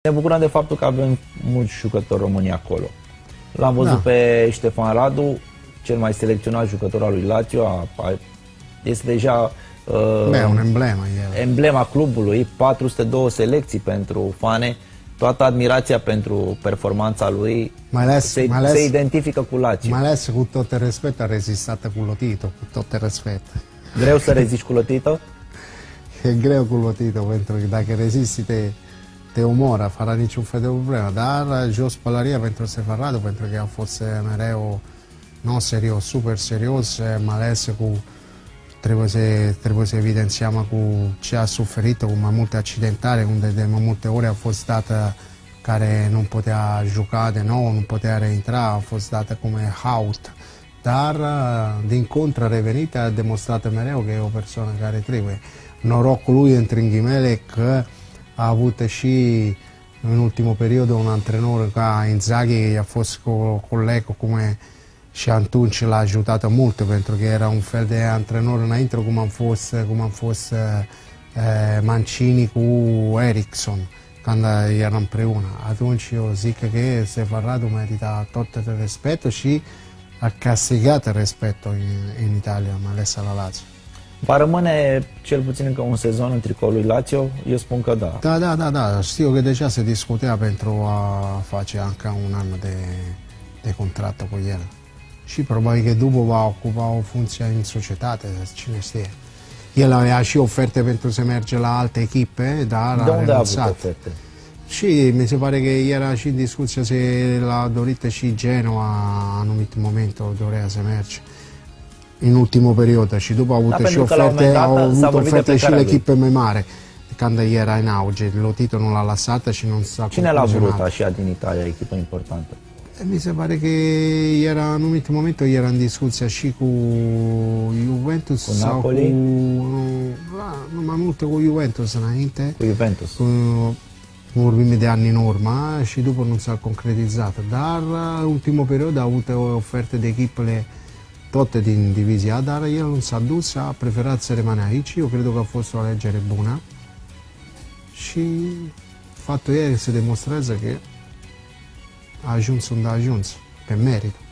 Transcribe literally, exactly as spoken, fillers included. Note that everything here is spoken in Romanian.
Ne bucurăm de faptul că avem mulți jucători români acolo. L-am văzut da. pe Ștefan Radu, cel mai selecționat jucător al lui Lazio, a, a, este deja uh, Beh, un emblema, el. emblema clubului, patru sute doi selecții pentru fane, toată admirația pentru performanța lui mai ales, se, mai ales, se identifică cu Lazio. Mai ales cu tot respect a rezistat cu Lotito, cu tot respect. Greu să reziști cu Lotito? E greu cu Lotito, pentru că dacă rezisti te, te omoră, fără niciun fel de problemă. Dar jos pălăria pentru Ștefan Radu, pentru că a fost mereu nu serios, super serios, mai ales cu trebuie să, trebuie să evidențiăm cu ce a suferit, cu mai multe accidentare, unde de mai multe ori a fost dată care nu putea juca de nou, nu putea reintra, a fost dată cum e out. Dar, din contră, revenit, a demonstrat mereu că e o persoană care trebuie. Norocul lui, între ghimele, că a avut și în ultimul perioadă un antrenor ca Inzaghi, a fost cu coleg cum e, și atunci l-a ajutat mult, pentru că era un fel de antrenor înainte, cum am fost, cum am fost uh, Mancini cu Ericsson, când eram împreună. Atunci eu zic că Ștefan Radu merita tot respectul și a câștigat respectul în, în Italia, mai ales la Lazio. Va rămâne cel puțin încă un sezon în tricoul lui Lazio? Eu spun că da. Da, da, da, da. Știu că deja se discutea pentru a face încă un an de, de contract cu el. Și probabil că după va ocupa o funcție în societate, cine știe. El avea și oferte pentru să merge la alte echipe, dar de a unde renunțat. a avut oferte? Și mi se pare că era și în discuție, se l-a dorit și Genoa, în anumit moment o dorea să merge. În ultimul perioadă și după a avut da, și oferte, au avut oferte și l'echipe mai mare. Când era în auge, Lotito nu l-a lăsat și nu s-a Cine l-a vrut așa din Italia, echipă importantă? Mi se pare că era în anumit moment era în discuție și cu Juventus cu sau Napoli? cu la, mai multe cu Juventus înainte. Cu Juventus. Cu, vorbim de ani în urmă și după nu s-a concretizat. Dar în ultimul perioadă a avut o ofertă de echipele toate din divizia, dar el nu s-a dus, a preferat să rămână aici. Eu cred că a fost o alegere bună și faptul ei se demonstrează că a ajuns unde a ajuns, pe merit.